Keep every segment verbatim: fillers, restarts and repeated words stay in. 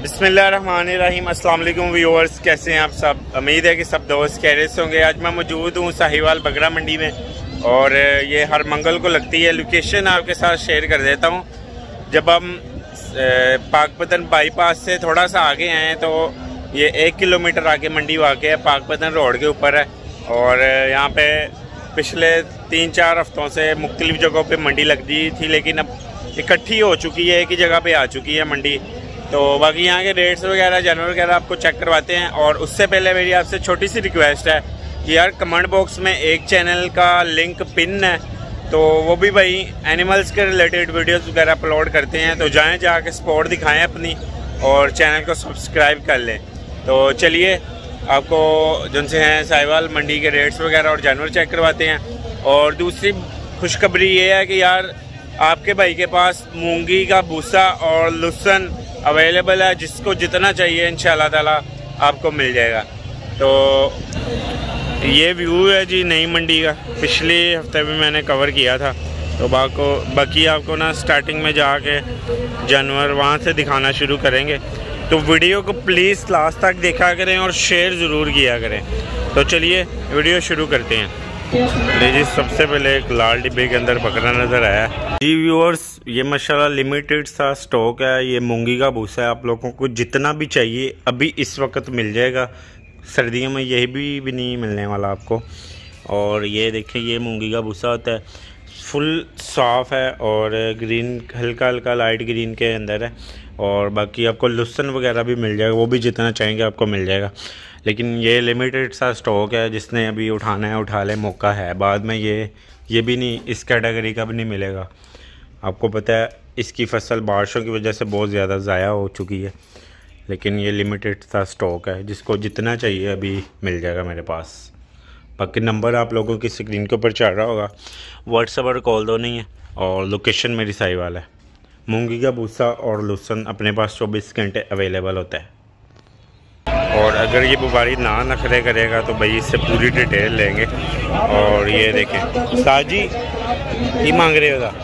बिस्मिल्लाहिर्रहमानिर्रहीम। अस्सलाम वालेकुम व्यूअर्स, कैसे हैं आप सब। उम्मीद है कि सब दोस्त खैरियत से होंगे। आज मैं मौजूद हूँ साहिवाल बकरा मंडी में और ये हर मंगल को लगती है। लोकेशन आपके साथ शेयर कर देता हूँ। जब हम पाकपतन बाईपास से थोड़ा सा आगे आए तो ये एक किलोमीटर आगे मंडी वाक़ है, पाकपतन रोड के ऊपर है। और यहाँ पे पिछले तीन चार हफ्तों से मुख्तलिफ जगहों पे मंडी लगती थी, लेकिन अब इकट्ठी हो चुकी है, एक ही जगह पे आ चुकी है मंडी। तो बाकी यहाँ के रेट्स वगैरह जानवर वगैरह आपको चेक करवाते हैं। और उससे पहले मेरी आपसे छोटी सी रिक्वेस्ट है कि यार कमेंट बॉक्स में एक चैनल का लिंक पिन है, तो वो भी भाई एनिमल्स के रिलेटेड वीडियोस वगैरह अपलोड करते हैं, तो जाएं जाके सपोर्ट दिखाएं अपनी और चैनल को सब्सक्राइब कर लें। तो चलिए आपको जिनसे हैं साहिवाल मंडी के रेट्स वगैरह और जानवर चेक करवाते हैं। और दूसरी खुशखबरी ये है कि यार आपके भाई के पास मूंगी का भूसा और लहसुन अवेलेबल है, जिसको जितना चाहिए इंशाल्लाह ताला आपको मिल जाएगा। तो ये व्यू है जी नई मंडी का, पिछले हफ्ते भी मैंने कवर किया था। तो बाको बाकी आपको ना स्टार्टिंग में जाके जानवर वहाँ से दिखाना शुरू करेंगे। तो वीडियो को प्लीज़ लास्ट तक देखा करें और शेयर ज़रूर किया करें। तो चलिए वीडियो शुरू करते हैं। जी सबसे पहले एक लाल डिब्बे के अंदर बकरा नज़र आया जी व्यूअर्स। ये माशाल्लाह लिमिटेड सा स्टॉक है। ये मूंगी का भूसा है, आप लोगों को जितना भी चाहिए अभी इस वक्त मिल जाएगा। सर्दियों में यही भी, भी नहीं मिलने वाला आपको। और ये देखिए ये मूंगी का भूसा होता है, फुल साफ़ है और ग्रीन हल्का हल्का लाइट ग्रीन के अंदर है। और बाकी आपको लहसुन वगैरह भी मिल जाएगा, वो भी जितना चाहेंगे आपको मिल जाएगा। लेकिन ये लिमिटेड सा स्टॉक है, जिसने अभी उठाना है उठा ले, मौका है। बाद में ये ये भी नहीं, इस कैटेगरी का भी नहीं मिलेगा। आपको पता है इसकी फसल बारिशों की वजह से बहुत ज़्यादा ज़ाया हो चुकी है, लेकिन ये लिमिटेड सा स्टॉक है, जिसको जितना चाहिए अभी मिल जाएगा मेरे पास। बाकी नंबर आप लोगों की स्क्रीन के ऊपर चल रहा होगा, व्हाट्सएप और कॉल दो नहीं है। और लोकेशन मेरी साहिवाल है। मूंगी का भूसा और लहसुन अपने पास चौबीस घंटे अवेलेबल होता है। और अगर ये व्यापारी ना नखरे करेगा तो भाई इससे पूरी डिटेल लेंगे। और ये देखें साजी की मांग रहे होगा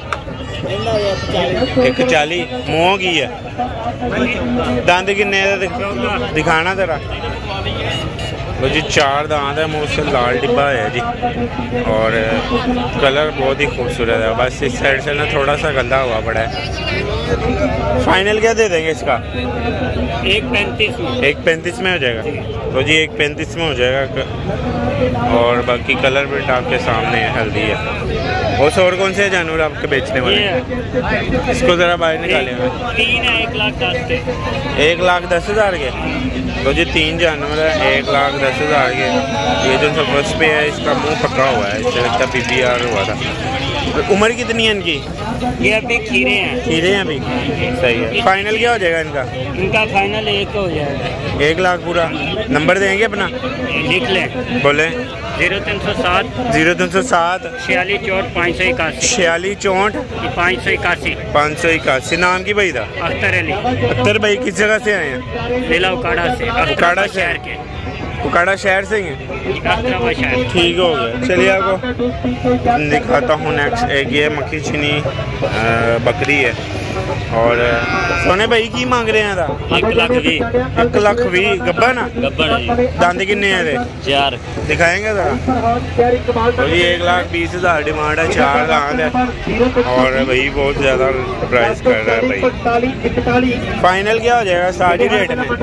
एक चाली मुँह की है, दांत किन्ने दिखाना तेरा तो जी चार दांत है, मुँह से लाल डिब्बा है जी। और कलर बहुत ही खूबसूरत है। बस इस साइड से ना थोड़ा सा गंदा हुआ पड़ा है। फाइनल क्या दे देंगे इसका? एक पैंतीस में एक पैंतीस में हो जाएगा। तो जी एक पैंतीस में हो जाएगा। और बाकी कलर प्रिंट आपके सामने है, हेल्दी है। और और कौन से जानवर आपके बेचने वाले हैं? इसको ज़रा बाहर निकालेंगे। तीन है एक लाख दस के एक लाख दस हज़ार के। तो जी तीन जानवर है एक लाख दस हज़ार के। ये जो सब फर्स्ट पे है इसका मुंह पका हुआ है, इससे लगता पी पी आर हुआ था। तो उम्र कितनी है इनकी? ये अभी खीरे हैं। खीरे हैं अभी, सही है। फाइनल क्या हो जाएगा इनका? इनका फाइनल एक हो जाएगा। एक लाख पूरा। नंबर देंगे अपना? लिख लें। बोले। जीरो तीन सौ सात जीरो तीन सौ सात छियालीस चौंठ पाँच सौ इक्यासी छियालीस चौंठ पाँच सौ इक्यासी पाँच सौ इक्यासी। नाम की भाई था? अख्तर अली। अख्तर भाई किस जगह से आए हैं? जिला उकाड़ा से। उकाड़ा शहर के उकाड़ा शहर से ही हैं? शहर। ठीक हो गया। चलिए आपको दिखाता हूँ नेक्स्ट। एक ये मक्खी चीनी बकरी है। और सोने भाई की मांग रहे हैं? था एक लाख भी एक लाख भी गब्बा ना गब्बड़ दांत किन्ने हैं? चार दिखाएंगे ज़रा। तो ये एक लाख बीस हज़ार डिमांड है, चार दांत है। और भाई बहुत ज़्यादा प्राइस कर रहा है भाई। फाइनल क्या हो जाएगा सारी रेट में?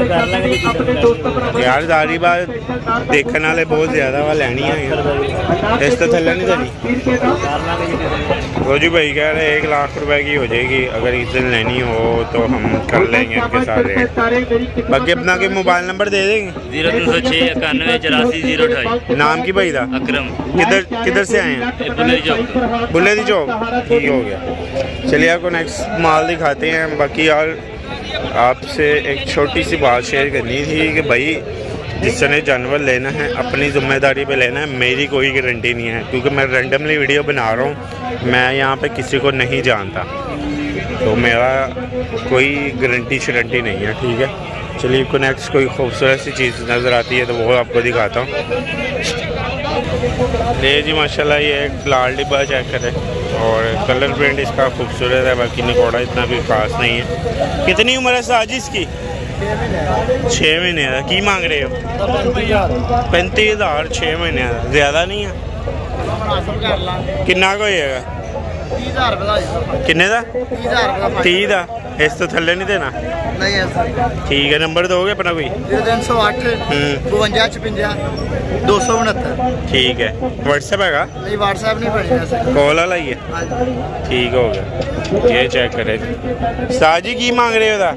यार सारी बात देखने वाले बहुत ज़्यादा वा लैनी है, इस तो थल्ले नहीं देनी। तो जी भाई कह रहे एक लाख रुपए की हो जाएगी, अगर इस दिन लेनी हो तो हम कर लेंगे इनके साथ रेट। बाकी अपना के मोबाइल नंबर दे देंगे। जीरो तीन सौ छः इक्यानवे चौरासी जीरो अठाई। नाम की भाई था? अकरम। किधर किधर से आए हैं? बुल्ले दी चौक। बुल्ले दी चौक। ठीक हो गया। चलिए आपको नेक्स्ट माल दिखाते हैं। बाकी यार आपसे एक छोटी सी बात शेयर करनी थी कि भाई जिसने जानवर लेना है अपनी ज़िम्मेदारी पे लेना है, मेरी कोई गारंटी नहीं है, क्योंकि मैं रैंडमली वीडियो बना रहा हूँ। मैं यहाँ पे किसी को नहीं जानता, तो मेरा कोई गारंटी शरंटी नहीं है, ठीक है। चलिए आपको नेक्स्ट कोई खूबसूरत सी चीज़ नज़र आती है तो वो आपको दिखाता हूँ। ये जी माशाल्लाह ये एक लाल डिब्बा चेक करें। और कलर प्रिंट इसका खूबसूरत है, बाकी निकोड़ा इतना भी खास नहीं है। कितनी उम्र है साजी इसकी? छः महीने का। की मांग रहे हो? पैंतीस हज़ार छः महीने का, ज़्यादा नहीं है? किन्ना का होएगा? किन्ने का? तीस का। इस तो थल्ले नहीं देना? ठीक है। नंबर दोगे अपना कोई? तीन सौ अठ बवंजा छपंजा दो सौ उनहत्तर। ठीक है। व्हाट्सएप हैगा? नहीं व्हाट्सएप नहीं पड़ी, कॉल वाला ही है। ठीक हो गया। ये चेक करें। साजी की मांग रहे हो?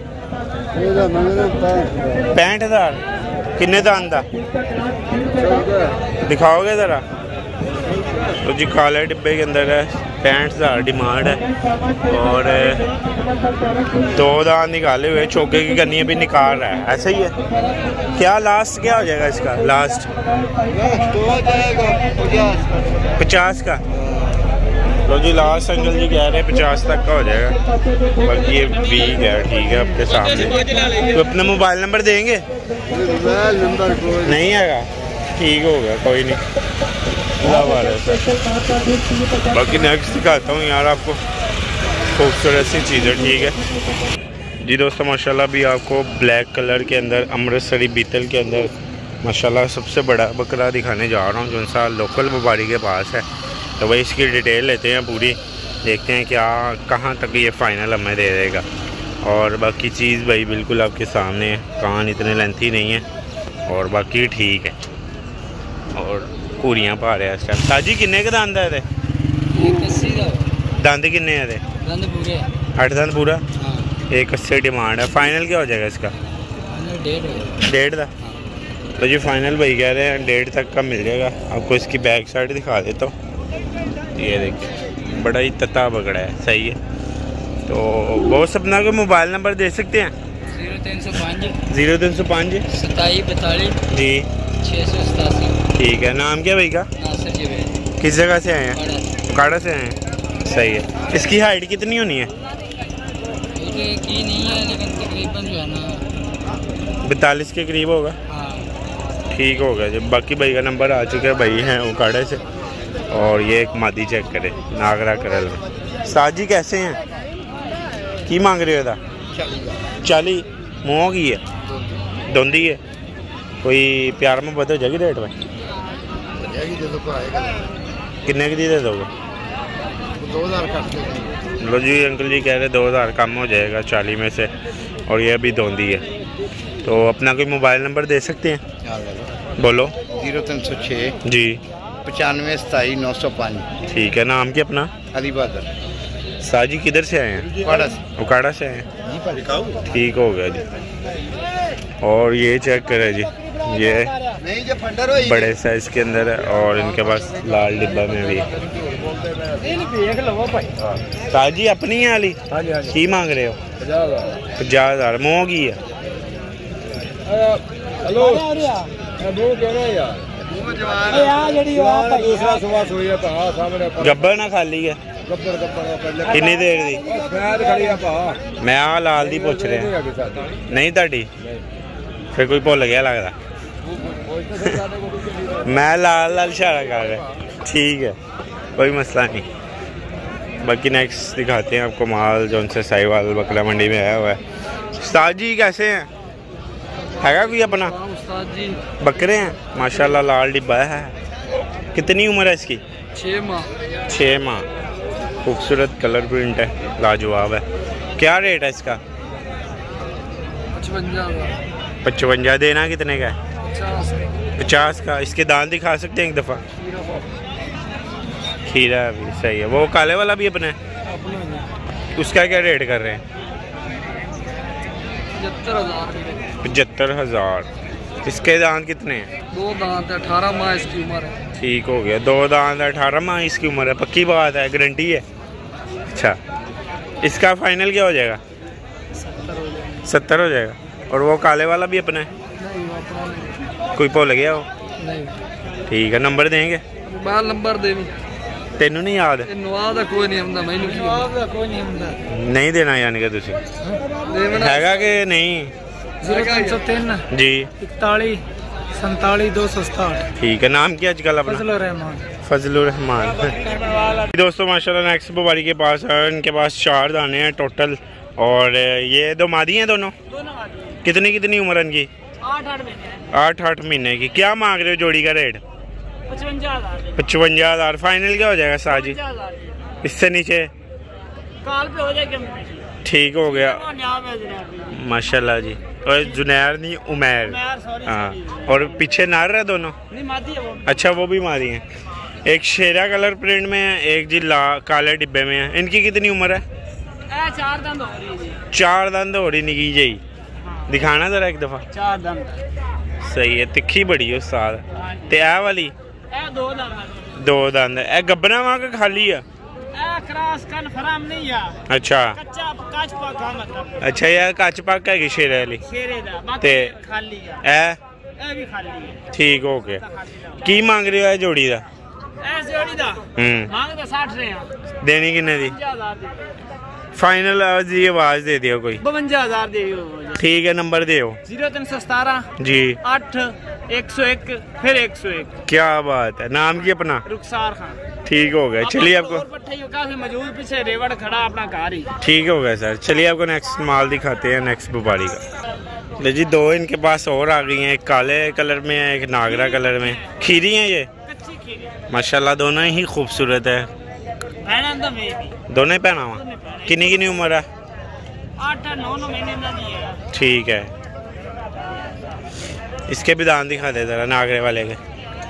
पैंठ हज़ार। किन्ने का आंदा दिखाओगे ज़रा? तो जी काले डिब्बे के अंदर है, पैंठ हज़ार डिमांड है और दो दांत निकाले हुए, चौके की कन्नी भी निकाल रहा है। ऐसा ही है क्या? लास्ट क्या हो जाएगा इसका? लास्ट पचास का। तो जी लास्ट अंकल जी कह रहे हैं पचास तक का हो जाएगा, बाकी ये वीक है। ठीक है आपके सामने। तो अपना मोबाइल नंबर देंगे? नहीं आएगा? ठीक हो गया, कोई नहीं। बाकी नेक्स्ट दिखाता हूँ यार आपको खूबसूरत सी चीज़ें। ठीक है जी दोस्तों, माशाल्लाह भी आपको ब्लैक कलर के अंदर अमृतसरी बीतल के अंदर माशाल्लाह सबसे बड़ा बकरा दिखाने जा रहा हूँ, जो सा लोकल व्यापारी के पास है। तो वही इसकी डिटेल लेते हैं पूरी, देखते हैं क्या कहाँ तक ये फ़ाइनल हमें दे देगा। और बाकी चीज़ भाई बिल्कुल आपके सामने है, कान इतने लेंथी नहीं है और बाकी ठीक है। और पूरियां पा रहे हैं इस टाइम। साजी किन्ने के दंद है? दंद किन्ने है? अठ दंद पूरा। एक अस्सी डिमांड है। फाइनल क्या हो जाएगा इसका? डेढ़ का। तो जी फाइनल भाई कह रहे हैं डेढ़ तक का मिल जाएगा। आपको इसकी बैक साइड दिखा देता हूँ। ये देखिए बड़ा ही तता बकरा है, सही है। तो बहुत अपना को मोबाइल नंबर दे सकते हैं? जीरो तीन सौ पाँच जीरो तीन सौ पाँच सताईस बतालीस जी छः सौ सतासी। ठीक है। नाम क्या भाई का? नासिर जी। किस जगह से आए हैं? काड़ा से आए हैं। सही है। इसकी हाइट कितनी होनी है? की नहीं है लेकिन तकरीबन जो है ना बैतालीस के करीब होगा। हाँ ठीक होगा जी। बाकी भाई का नंबर आ चुका है, भाई हैं वो काड़े से। और ये एक मादी चेक करे नागरा करल में। साजी कैसे हैं? की मांग रहे हो? चाली। मुँह की है? धुंधी है? कोई प्यार में बदल जाएगी रेट में? कितने की दे दोगे? दो हज़ार। लो जी अंकल जी कह रहे दो हज़ार कम हो जाएगा चालीस में से, और ये अभी धोंदी है। तो अपना कोई मोबाइल नंबर दे सकते हैं? बोलो। जीरो तीन सौ छः जी पचानवे सताई नौ सौ पाँच। ठीक है। नाम क्या अपना? अली बहादुर। साजी किधर से आए हैं? उकाड़ा से। उकाड़ा से आए हैं। ठीक हो गया जी। और ये चेक करें जी, ये बड़े साइज के अंदर है और इनके पास लाल डिब्बा में भी। ताजी अपनी है वाली? की मांग रहे हो? पचास हज़ार। मुँह की है? गब्बर ना खाली है? कितनी देर दी? मैं आ लाल दी पूछ रहा नहीं ताड़ी? फिर कोई भुल गया लगता। मैं लाल लाल इशारा कर रहा। ठीक है, कोई मसला नहीं। बाकी नेक्स्ट दिखाते हैं आपको माल जो उनसे साहिवाल बकरा मंडी में आया हुआ है। उस्ताद जी कैसे हैं? हैगा कोई अपना? उस्ताद जी बकरे हैं माशाल्लाह, लाल डिब्बा है। कितनी उम्र है इसकी? छः माह। छः माह। खूबसूरत कलर प्रिंट है, लाजवाब है। क्या रेट है इसका? पचवंजा। पचवंजा। देना कितने का है? पचास का। इसके दांत दिखा सकते हैं एक दफ़ा? खीरा भी सही है। वो काले वाला भी अपने? उसका क्या रेट कर रहे हैं? पचहत्तर हज़ार। पचहत्तर हज़ार। इसके दांत कितने हैं? दो दांत है, अठारह माह इसकी उम्र है। ठीक हो गया। दो दांत अठारह माह इसकी उम्र है। पक्की बात है, गारंटी है? अच्छा, इसका फाइनल क्या हो जाएगा? सत्तर हो जाएगा। और वो काले वाला भी अपना है? कोई भुल गया वो? नहीं। ठीक है। नंबर देंगे? मोबाइल नंबर दे तेनू नहीं याद? कोई नहीं आंदा, मैनू कोई नहीं आंदा। नहीं देना यानी कि तुसी हैगा कि नहीं? जीरो तीन सौ तीन जी इकतालीस संताली दो सौ सताहठ। ठीक है, नाम क्या आजकल अपना? फजलुर रहमान। फजलुर रहमान। दोस्तों माशाल्लाह नेक्स्ट बुबारी के पास है, इनके पास चार दाने हैं टोटल, और ये दो मादी हैं दोनों। कितनी कितनी उम्र है इनकी? आठ आठ महीने। आठ आठ महीने की। क्या मांग रहे हो जोड़ी का रेट? पचवंजा हजार। पचवंजा हजार फाइनल क्या हो जाएगा साजी? इससे नीचे काल पे हो जाएगा। ठीक हो गया माशाल्लाह जी। और जुनैर नहीं उमैर, हाँ। और पीछे नार है दोनों? नहीं, मादी है वो। अच्छा, वो भी मादी हैं। एक शेरा कलर प्रिंट में है, एक जी ला काले डिब्बे में है। इनकी कितनी उम्र है? ए, चार दंद हो रही है। चार दंद हो रही निकी जी। हाँ। दिखाना जरा एक दफा। चार दंद सही है, तिखी बड़ी है उस्ताद। ते ए वाली? ए दो दंद। दो दंद। ए गब्बना वहाँ का खाली है? क्रॉस कन्फर्म नहीं है। अच्छा कच्चा कच पका मतलब। अच्छा यार कच पक है शेरे वाली? शेरे दा बाकी ते खाली है। ए ए भी खाली है। ठीक हो गया। की मांग रहे हो ए जोड़ी दा? ए जोड़ी दा हम्म मांग दा साठ रहे हैं। देनी किन्ने दी? पचवंजा हजार दे। फाइनल जी आवाज दे दियो कोई। बवंजा हजार दे दियो। ठीक है, नंबर दियो। जीरो तीन सौ सतारह जी आठ एक सौ एक फिर एक सौ एक। क्या बात है, नाम की अपना? रुखसार खान। ठीक हो गया, चलिए आपको काफी मौजूद पीछे रेवड़ खड़ा अपना कार ही। ठीक हो गया सर, चलिए आपको नेक्स्ट माल दिखाते हैं, नेक्स्ट बुबारी का। ले जी, दो इनके पास और आ गई हैं, एक काले कलर में है, एक नागरा कलर में। खीरी हैं ये कच्ची खीरी माशाल्लाह, दोनों ही खूबसूरत है। दोनों पहना हुआ। कितनी कितनी उम्र है? आठ नौ नौ महीने नहीं है। ठीक है, इसके भी दान दिखा दे जरा नागरे वाले के।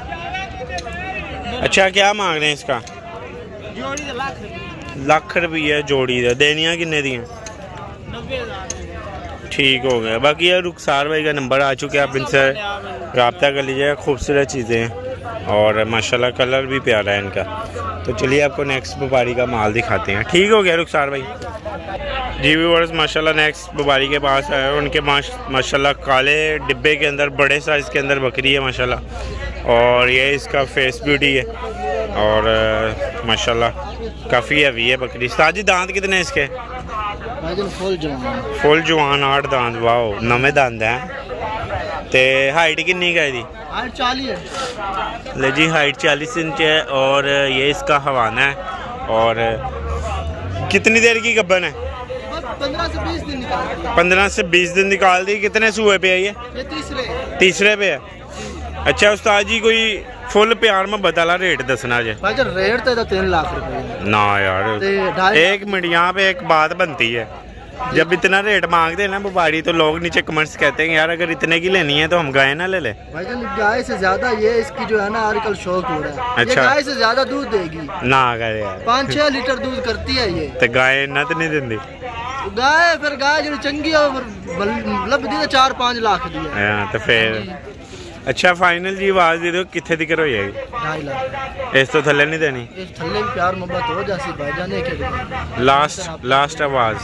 अच्छा, क्या मांग रहे हैं इसका? जोड़ी तो लाख लाख रुपये जोड़ी है। देनिया किन्ने दी हैं? नब्बे हजार। ठीक हो गया। बाकी यार रुखसार भाई का नंबर आ चुके हैं, आप इनसे रब्ता कर लीजिएगा। खूबसूरत चीज़ें हैं और माशाल्लाह कलर भी प्यारा है इनका। तो चलिए आपको नेक्स्ट बुबारी का माल दिखाते हैं। ठीक हो गया रुखसार भाई जी। व्यूअर्स माशाल्लाह नेक्स्ट बुबारी के पास है, उनके माश माशाल्लाह काले डिब्बे के अंदर बड़े साइज़ के अंदर बकरी है माशाल्लाह, और ये इसका फेस ब्यूटी है और माशाल्लाह काफ़ी हैवी है बकरी। साजी दांत कितने हैं इसके? फुल जवान। फुल जवान आठ दांत। वाओ, नवे दांत हैं। ते हाइट कितनी का है दी? हाइट चालीस है। ले जी, हाइट चालीस इंच है और ये इसका हवाना है। और कितनी देर की गब्बन है? पंद्रह से बीस दिन निकाल दी। पंद्रह से बीस दिन निकाल दी। कितने सूए पे है ये? ये तीसरे तीसरे पे है। अच्छा उस्ताद जी, कोई फुल प्यार में बताला रेट दसना जे। भाई जो रेट तो तीन लाख रुपए ना यार, एक मिनट यहाँ पे एक बात बनती है, जब इतना रेट मांगते हैं ना बुबारी, तो लोग नीचे कमेंट्स कहते हैं यार अगर इतने की लेनी है तो हम गाय ना ले ले। भाई गाय से ज्यादा ये इसकी जो है ना आजकल शौक हो रहा है। अच्छा, ये गाय से ज्यादा दूध देगी ना करे यार। पाँच छह लीटर दूध करती है ये। तो गाय इन्ना तो नहीं देंदी गाय? फिर गाय जो चंगी है मतलब दी चार पाँच लाख दी है। तो फिर अच्छा फाइनल जी आवाज दे दो, कितने दिक्कत हो जाएगी? ढाई लाख। इस तो थल्ले नहीं देनी? इस थल्ले भी प्यार मोहब्बत हो जासी भाई जाने के। लास्ट लास्ट आवाज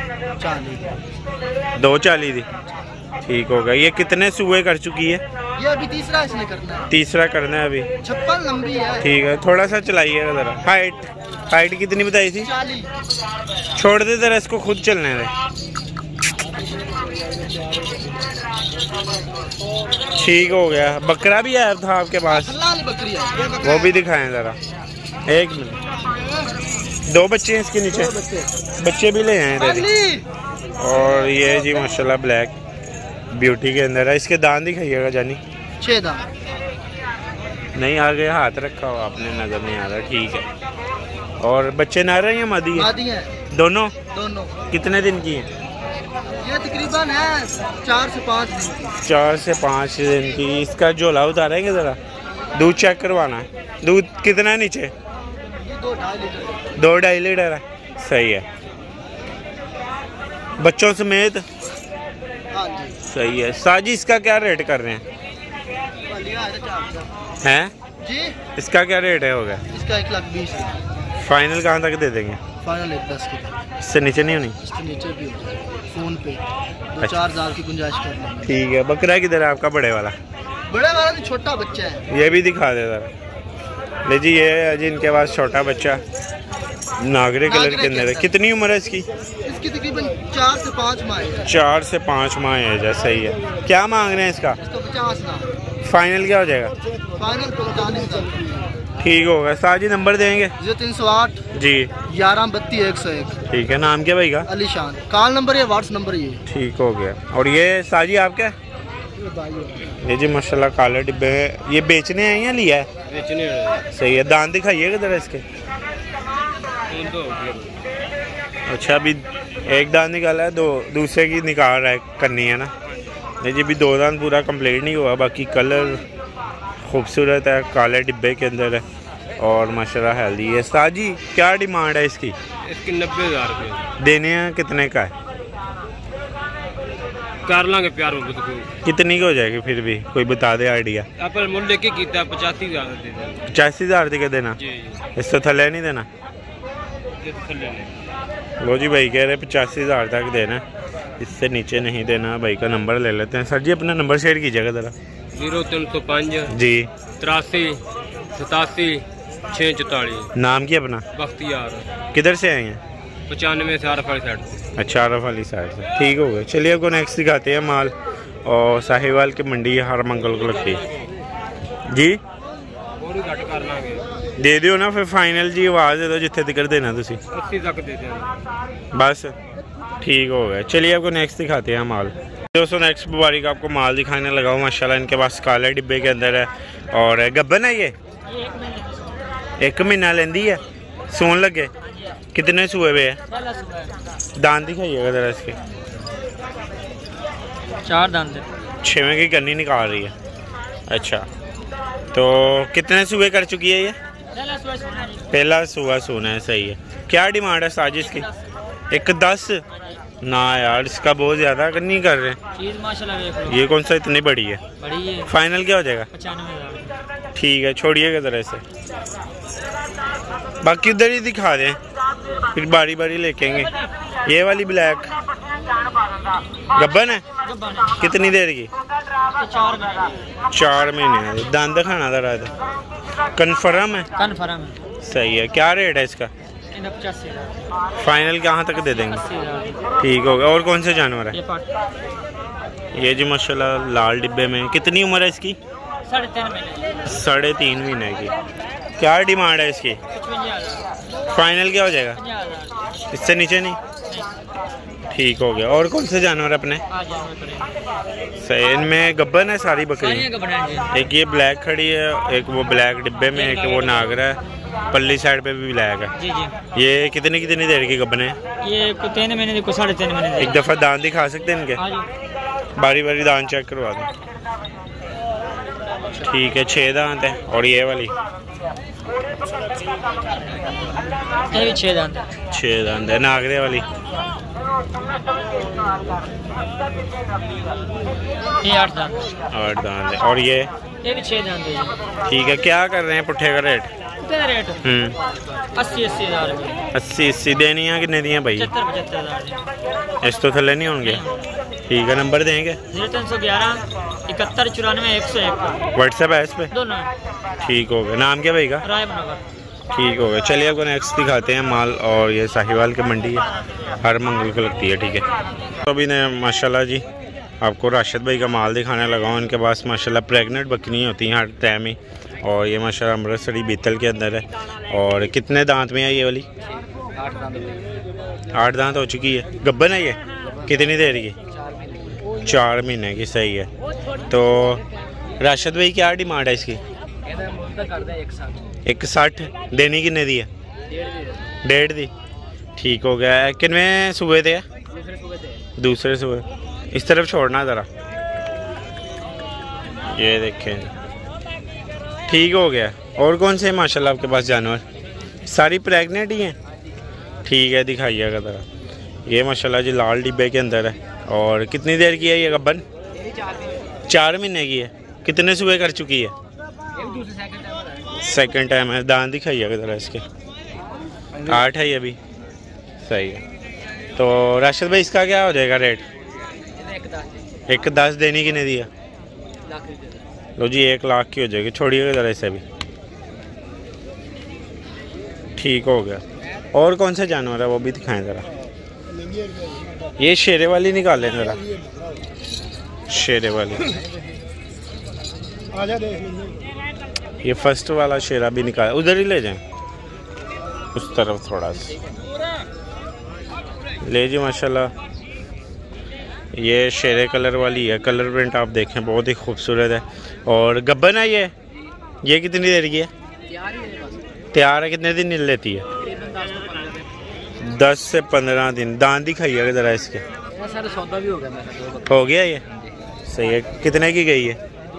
चालीस। दो चाली दी। ठीक होगा। ये कितने सूए कर चुकी है? ये अभी तीसरा इसने करना है। तीसरा करना है अभी। छप्पन लंबी है। ठीक है, थोड़ा सा चलाइएगा जरा। हाइट हाइट कितनी बताई थी? चालीस। छोड़ दे जरा इसको, खुद चलने दे। ठीक हो गया। बकरा भी आया था आपके पास? लाल बकरी है। वो भी दिखाएं जरा। एक मिनट। दो बच्चे हैं इसके नीचे? बच्चे बच्चे भी ले आए थे। और ये जी माशाल्लाह ब्लैक ब्यूटी के अंदर है। इसके दांत दिखाइएगा जानी। छह दांत। नहीं, आगे हाथ रखा हुआ आपने, नजर नहीं आ रहा। ठीक है। और बच्चे ना रहे हैं? मादी है? मादी है दोनों। दोनों। कितने दिन की है? ये तकरीबन है चार से पाँच दिन की। चार से पाँच दिन की। इसका झोला उतारेंगे ज़रा, दूध चेक करवाना है। दूध कितना है नीचे? दो ढाई लीटर। दो ढाई लीटर है। सही है। बच्चों समेत? हाँ जी। सही है। साजी इसका क्या रेट कर रहे हैं? हैं जी, इसका क्या रेट है? होगा इसका एक लाख बीस। फाइनल कहाँ तक दे देंगे? फाइनल एक दस की। इससे नीचे नहीं होनी? इसके नीचे भी हो जाए फोन पे दो अच्छा। चार हजार की गुंजाइश कर लेंगे। ठीक है। बकरा किधर है आपका? बड़े वाला? बड़े वाला तो छोटा बच्चा है। ये भी दिखा दे जरा। ले जी, ये है जी इनके पास छोटा बच्चा, नागरे कलर के अंदर है। कितनी उम्र है इसकी? इसकी तकरीबन चार से पाँच माह है। चार से पाँच माह है। जैसा ही है। क्या मांग रहे हैं इसका? इसको पचास लाख। फाइनल क्या हो जाएगा? फाइनल पैंतालीस हज़ार। ठीक होगा। साथ जी नंबर देंगे? जीरो तीन सौ आठ जी ग्यारह बत्तीस एक सौ एक। ठीक है। नाम क्या भाई का? अलीशान। कॉल नंबर ये व्हाट्स नंबर ये। ठीक हो गया। और ये साजी आपका? ये जी माशाल्लाह काले डिब्बे हैं। ये बेचने हैं या लिया है? बेचने हैं। सही है। दांत दिखाइए किधर है इसके? अच्छा अभी एक दांत निकाला है, दो दूसरे की निकाल रहा है करनी है ना। ये जी भी दो दांत पूरा कंप्लीट नहीं हुआ। बाकी कलर खूबसूरत है, काले डिब्बे के अंदर है और माशाल्लाह हेल्दी है। साजी क्या डिमांड है इसकी? इसकी नब्बे हज़ार रुपये। देने हैं कितने का है? कर लांगे प्यार में। कितनी की हो जाएगी फिर भी कोई बता दे आइडिया? आप मूल्य की कीता पचासी हज़ार दे देना। पचासी हज़ार तक देना? जी इस तो थले नहीं देना? ये तो थल्ले नहीं। लो जी भाई कह रहे पचासी हज़ार तक देना, इससे नीचे नहीं देना। भाई का नंबर ले लेते हैं। सर जी अपना नंबर शेयर कीजिएगा ज़रा। जीरो तीन सौ पाँच जी तिरासी सतासी छः चौतालीस। नाम की अपना? बख्तियार। किधर से आए हैं? पचानवे से आरफ वाली साइड से। अच्छा आरफ वाली साइड से। ठीक हो गया। चलिए आपको नेक्स्ट दिखाते हैं माल। और साहिवाल की मंडी हर मंगल को लगती है जी। थोड़ी घट कर लांगे। दे दियो ना फिर फाइनल जी। आवाज़ दे दो जिथे तक देना तुसी। अस्सी तक दे देना बस। ठीक हो गया। चलिए आपको नेक्स्ट दिखाते हैं माल। दोस्तों नेक्स्ट बुआरी का आपको माल दिखाने लगा हूँ। माशाल्लाह इनके पास काले डिब्बे के अंदर है और गब्बन है। ये एक महीना लेंदी है, सोन लगे। कितने सुए हुए है? दांत दिखाइएगा जरा इसके। चार दांत। छवें की कन्नी निकाल रही है। अच्छा तो कितने सुबह कर चुकी है ये? पहला सुबह सोना है। सही है। क्या डिमांड है साजिश की? एक दस ना यार, इसका बहुत ज़्यादा नहीं कर रहे चीज माशाल्लाह। ये कौन सा इतनी बड़ी है? बड़ी है। फाइनल क्या हो जाएगा? पचानवे हज़ार। ठीक है छोड़िएगा ज़रा से। बाकी उधर ही दिखा दें फिर बारी बारी लेकेंगे। ये वाली ब्लैक गब्बन है। कितनी देर की? चार महीने। दांत दिखाना था रात। कन्फर्म है? कन्फर्म है। सही है। क्या रेट है इसका? पचासी। फाइनल कहाँ तक दे देंगे? ठीक होगा। और कौन से जानवर है? ये जी माशाल्लाह लाल डिब्बे में। कितनी उम्र है इसकी? साढ़े तीन महीने। साढ़े तीन महीने की। क्या डिमांड है इसकी? फाइनल क्या हो जाएगा? इससे नीचे नहीं? ठीक हो गया। और कौन से जानवर अपने? सही। इनमें गब्बन है सारी बकरी? एक ये ब्लैक खड़ी है, एक वो ब्लैक डिब्बे में, एक वो नागरा है। पल्ली साइड पे भी ब्लैक है। जी जी। ये कितनी कितनी देर की गब्बन है? ये को तीन महीने को साढ़े तीन महीने। एक दफ़ा दांत दिखा सकते हैं इनके? बारी बारी दांत चेक करवा दें। ठीक है। छः दांत है। और ये वाली? ये भी छः दांत है। छः दांत है। नागरे वाली? ये आठ दांत। आठ दांत है। और ये? ये भी छः दांत है। ठीक है। क्या कर रहे हैं पुट्ठे का रेट? रेट अस्सी अस्सी हज़ार अस्सी अस्सी देनी है। कितने दिए भाई? पचहत्तर पचहत्तर हज़ार। इस तो थले नहीं होंगे? ठीक है। नंबर देंगे? जीरो तीन सौ ग्यारह इकहत्तर चौरानवे एक सौ एक। व्हाट्सएप है इस पे? दोनों। ठीक हो गया। नाम क्या भाई का? रायमनगर। ठीक हो गया। चलिए आपको नेक्स्ट दिखाते हैं माल। और ये साहिवाल की मंडी है, हर मंगल को लगती है। ठीक है। तो अभी ने माशाल्लाह जी आपको राशिद भाई का माल दिखाने लगा हूँ। इनके पास माशाल्लाह प्रेग्नेंट बकरियाँ होती हैं हर टाइम ही। और ये माशाल्लाह अमृतसरी बीतल के अंदर है। और कितने दांत में है ये वाली? आठ दांत। आठ दांत हो चुकी है। गब्बन है ये? कितनी देर की? चार महीने की। सही है। तो राशिद भाई क्या डिमांड है इसकी? एक साठ। देनी कितने दी है? डेढ़ दी। ठीक हो गया। कितने सुबह थे? दूसरे सुबह। इस तरफ छोड़ना ज़रा। ये देखें। ठीक हो गया। और कौन से माशाल्लाह आपके पास जानवर? सारी प्रेग्नेंट ही हैं? ठीक है। दिखाइएगा ज़रा। ये माशाल्लाह जी लाल डिब्बे के अंदर है। और कितनी देर की है ये गब्बन? चार महीने की है। कितने सुबह कर चुकी है? सेकंड टाइम है। दांत दिखाइएगा ज़रा इसके। आठ है ये भी। सही है। तो राशिद भाई इसका क्या हो जाएगा रेट? एक दस। देनी की नहीं दिया? लो जी एक लाख की हो जाएगी। छोड़िएगा ज़रा इसे भी। ठीक हो गया। और कौन सा जानवर है वो भी दिखाएं ज़रा। ये शेरे वाली निकालें ज़रा। शेरे वाली ये फर्स्ट वाला शेरा भी निकाला, उधर ही ले जाएं, उस तरफ थोड़ा सा ले जी। माशाल्लाह ये शेरे कलर वाली है, कलर प्रिंट आप देखें बहुत ही खूबसूरत है। और गब्बन है ये ये कितनी देर की है? तैयार है। कितने दिन लेती है? दस से पंद्रह दिन। दांत दिखाइएगा ज़रा इसके। सर सौदा भी हो गया। हो गया ये? सही है। कितने की गई है?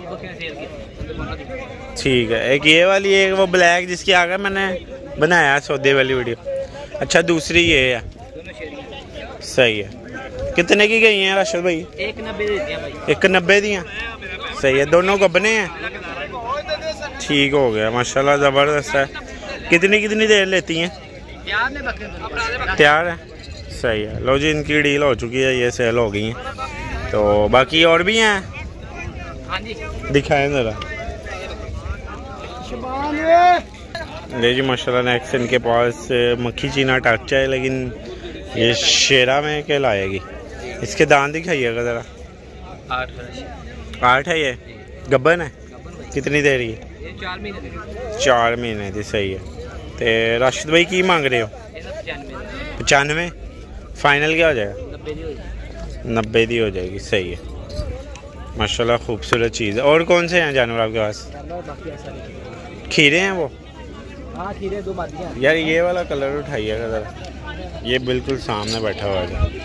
ठीक है। एक ये वाली, एक वो ब्लैक जिसकी आगे मैंने बनाया सौदे वाली वीडियो। अच्छा दूसरी ये है। सही है। कितने की गई हैं राशिद भाई? एक नब्बे देती हैं भाई। एक नब्बे दी हैं। सही है। दोनों गब्बने हैं। ठीक हो गया माशाल्लाह, ज़बरदस्त है। कितनी कितनी देर लेती हैं? तैयार है। सही है। लो जी इनकी डील हो चुकी है, ये सेल हो गई हैं। तो बाकी और भी हैं, दिखाएं ज़रा। ले जी माशाल्लाह नेक्स्ट इनके पास मक्खी चीना टाचा है, लेकिन ये शेरा में क्या लाएगी। इसके दांत दिखाइएगा ज़रा। आठ आठ है। ये गब्बन है। कितनी देर की? चार महीने चार महीने थी। सही है। तो राशिद भाई की मांग रहे हो? पचानवे। फाइनल क्या हो जाएगा? नब्बे दी हो जाएगी। सही है माशाल्लाह, खूबसूरत चीज़ है। और कौन से हैं जानवर आपके पास? खीरे हैं वो? हाँ खीरे दो बादियाँ यार। ये वाला कलर उठाइएगा ज़रा, ये बिल्कुल सामने बैठा हुआ है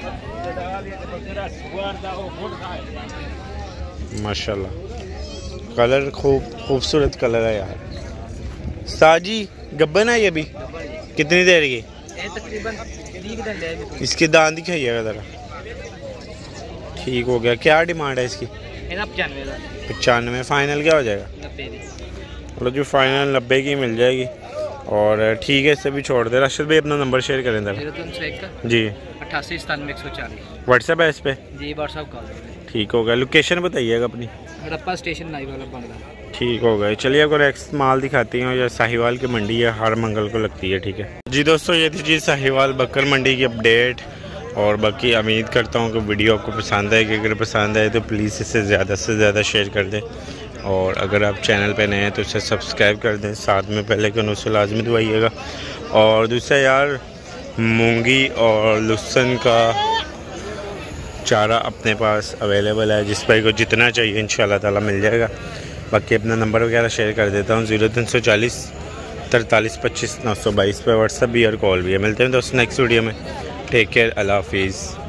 माशाल्लाह। कलर खूब खूबसूरत कलर है यार। साजी गब्बन है ये भी? कितनी देर की? तकरीबन। इसके दांत दिखाइएगा ज़रा। ठीक हो गया। क्या डिमांड है इसकी? पचानवे। फाइनल क्या हो जाएगा? मतलब जो फाइनल नब्बे की मिल जाएगी। और ठीक है, इससे भी छोड़ दे। राशिद भाई अपना नंबर शेयर करें ज़रा। जी अट्ठासी सतानवे एक सौ चालीस। व्हाट्सएप है इस पे? जी व्हाट्सएप कॉल। ठीक हो गया। लोकेशन बताइएगा अपनी। हड़प्पा स्टेशन नाई वाला बंगला। ठीक हो गया। चलिए आपको नेक्स्ट माल दिखाती हूँ। ये साहिवाल की मंडी है, हर मंगल को लगती है। ठीक है जी दोस्तों, ये थी जी साहिवाल बकर मंडी की अपडेट। और बाकी उम्मीद करता हूँ कि वीडियो आपको पसंद आएगी। अगर पसंद आए तो प्लीज़ इसे ज़्यादा से ज़्यादा शेयर कर दें। और अगर आप चैनल पे नए हैं तो इसे सब्सक्राइब कर दें, साथ में पहले के उसे लाजमी दबाइएगा। और दूसरा यार, मूंगी और लहसुन का चारा अपने पास अवेलेबल है, जिस भाई को जितना चाहिए इंशाल्लाह ताला मिल जाएगा। बाकी अपना नंबर वगैरह शेयर कर देता हूँ, ज़ीरो तीन सौ चालीस तरतालीस पच्चीस नौ सौ बाईस पर व्हाट्सअप भी और कॉल भी है। मिलते हैं दोस्तों नेक्स्ट वीडियो में। टेक केयर, अल्लाह हाफिज़।